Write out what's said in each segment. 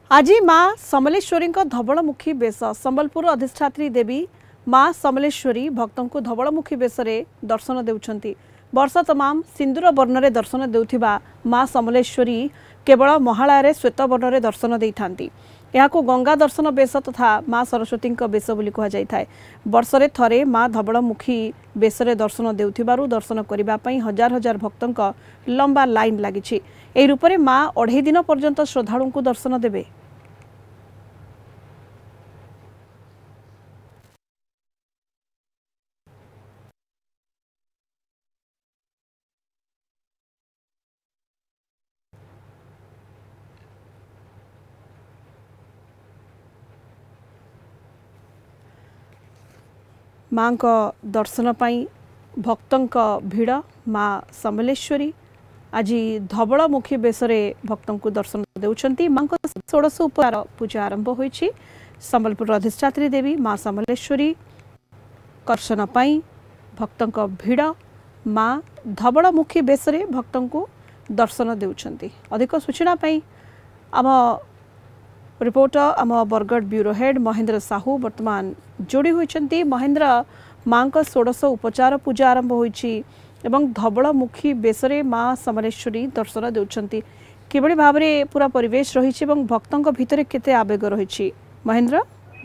आज माँ समलेश्वरी धवलमुखी बेश संबलपुर अधिष्ठात्री देवी माँ समलेश्वरी भक्तों को धवलमुखी बेश दर्शन देउछंती। वर्ष तमाम सिंदूर वर्ण दर्शन देउथिबा माँ समलेश्वरी केवल महालय श्वेत वर्ण दर्शन देइथांती। यहां गंगा दर्शन बेश तथा माँ सरस्वती बेश बोली कहुए। वर्षे थरे माँ धवलमुखी बेश दर्शन देउथिबारु दर्शन करने हजार हजार भक्तों लंबा लाइन लगी। एही रूपरे माँ 2.5 दिन पर्यंत श्रद्धालु को दर्शन देवे। माँ को दर्शन पाई भक्तों भिड़ माँ समलेश्वरी आज धवलमुखी बेश भक्तों को दर्शन देउछंती। माँ को 16 उपहार पूजा आरंभ होईछि। संबलपुर अधिष्ठात्री देवी माँ समलेश्वरी दर्शन पाई भक्तों भिड़ माँ धवलमुखी बेश भक्तों को दर्शन देउछंती। अधिक सूचना पाई आम रिपोर्टर आम बरगढ़ ब्यूरो हेड महेंद्र साहू वर्तमान जोड़ी होइछंती। महेंद्र, माँ को 16 उपचार पूजा आरंभ होईछि एवं धवलमुखी बेश माँ समलेश्वरी दर्शन देउछंती। किबळी भाबरे पूरा परिवेश रहिछि एवं भक्तों भितर केते आवेग रहिछि? महेंद्र,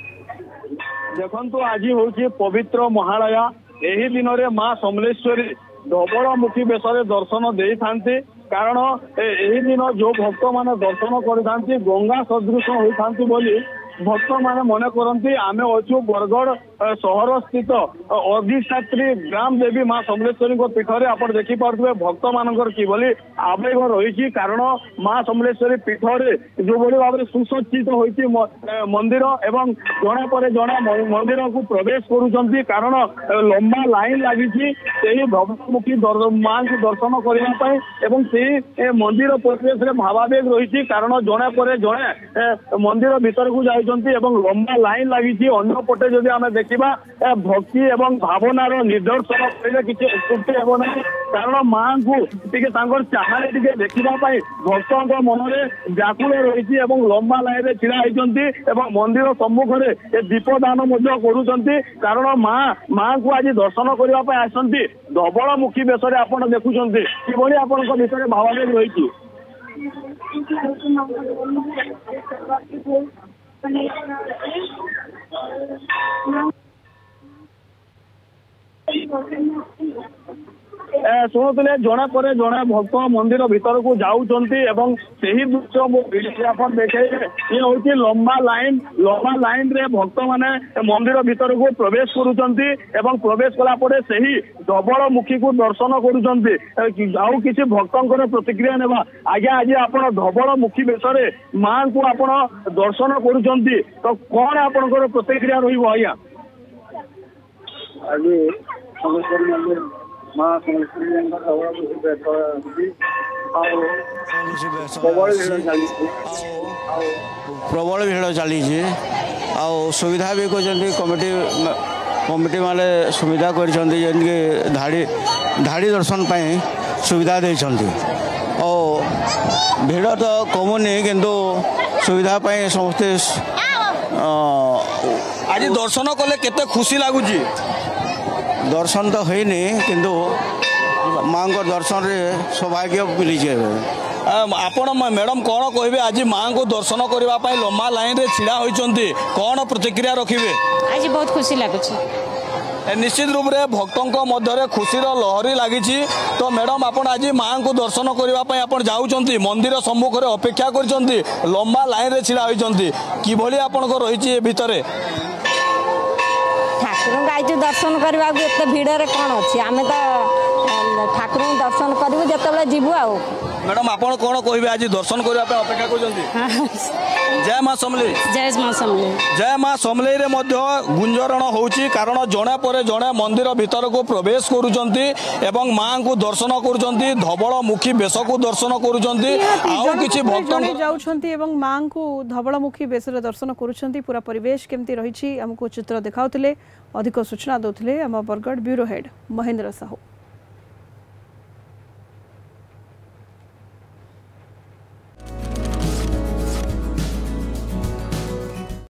देखंतु आज होछि पवित्र महालय। एही दिन रे माँ समलेश्वरी धवलमुखी बेश दर्शन देई थांती। कारण एही दिन जो भक्त माने दर्शन करिथांती गंगा सदृश होइथांती बोली भक्त माने मन करती। आमे अछु बरगढ़ सहर स्थित अधिष्ठात्री ग्राम देवी माँ समलेश्वरी पीठरे आप देखी पारे भक्त मानकर किभली आवेग रही। कारण माँ समलेश्वरी पीठरे जो भाव में सुसज्जित होती मंदिर एवं जड़े पर जड़े मंदिर को प्रवेश करुँच। कारण लंबा लाइन लगी धवलमुखी माँ को दर्शन करने मंदिर परिवेश भावावेग रही। कारण जड़े पर जड़े मंदिर भीतर को जा लंबा लाइन लगी। अन्य पटे जदि आम देखा भक्ति एवं भावनार निदर्शन किसी उत्पत्ति हेब ना। कारण माँ को चाहे देखा भक्तों मन में व्याकुल रही लंबा लाइन छिड़ा होती मंदिर सम्मुखें दीपदान कर। कारण माँ को आज दर्शन करने आसती धवलमुखी बेश आप देखुं कि आप विषय भावावेग रही। शुणुले जड़े पर जड़े भक्त मंदिर भीतर को जाऊँगी दृश्य आप देखे ये हूँ लंबा लाइन रे भक्त माने मंदिर भीतर को प्रवेश करुँच। प्रवेश कलापर से ही धवलमुखी को दर्शन करुँच। किसी भक्तों प्रतिक्रिया नेबा। आज्ञा आज आप धवलमुखी बेश माँ को आप दर्शन करुँच तो कौन आपंकर प्रतिक्रिया रहा? आज माँ प्रबल भीड़ चली सुविधा भी कमिटी माने सुविधा कर धाड़ी दर्शन पाई सुविधा देइछंती। भीड़ तो कमुनी किंतु सुविधा पाई समस्ते आज दर्शन कले केते खुशी लगुच? दर्शन तो होनी किंतु माँ को दर्शन रे सौभाग्य मिली। आपण मैडम कौन कहे आज माँ को दर्शन करने लंबा लाइन रे छिड़ा होइचंती कौन प्रतिक्रिया रखिबे? आज बहुत खुशी लगुच। निश्चित रूप से भक्तों मध्य खुशीर लहरी लगी। तो मैडम आप आज माँ को दर्शन करने जाऊँच मंदिर सम्मुखें अपेक्षा कर लंबा लाइन रे छिड़ा होइचंती किभली आपन रही भितर? ठाकुर आज दर्शन करने एत भिड़े कौन अच्छी आम तो ठाकुर दर्शन करूँ जो जीवु आ। मैडम आप कौन कहे आज दर्शन करने अपेक्षा कर? जय माँ समलेई। जय माँ समलेई। जय माँ समलेई रे मध्य गुंजरण होउची। कारण जड़े पर जड़े मंदिर भीतर को प्रवेश करुचंती एवं माँ को दर्शन करुचंती धवलमुखी बेश को दर्शन करुचंती आउ किछि भक्त जाउछंती एवं माँ को धवलमुखी बेश दर्शन करुचंती। पूरा परिवेश केमती रहिछि हमको चित्र देखाउथिले। अधिक सूचना दउथिले आम बरगढ़ ब्यूरो हेड महेंद्र साहू।